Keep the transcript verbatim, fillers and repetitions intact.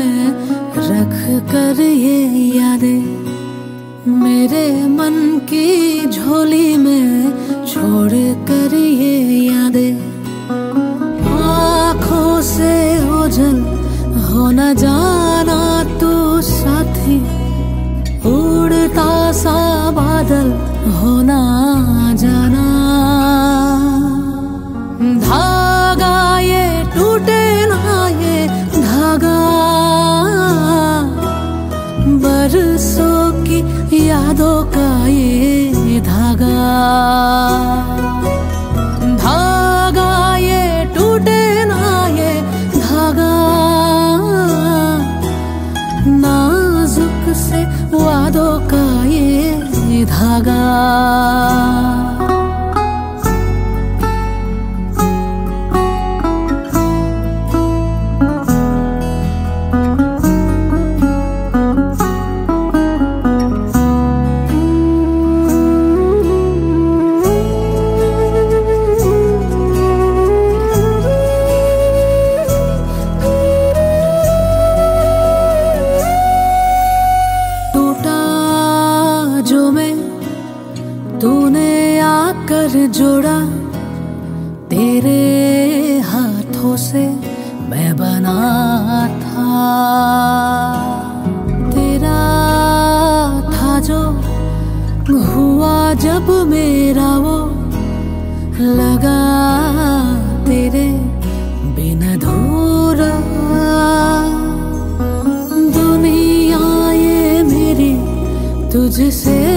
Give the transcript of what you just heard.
में रख कर ये यादें, मेरे मन की झोली में छोड़ कर ये यादें। आँखों से ओझल हो न जाना तू साथी, उड़ता सा बादल हो ना जाना। धागा ये टूटे ना ये धागा, बरसों की यादों का ये धागा। धागा ये टूटे ना ये धागा, नाजुक से वादों का ये धागा। तूने आकर जोड़ा, तेरे हाथों से मैं बना था। तेरा था जो हुआ जब मेरा वो, लगा तेरे बिन अधूरा। दुनिया ये मेरी तुझसे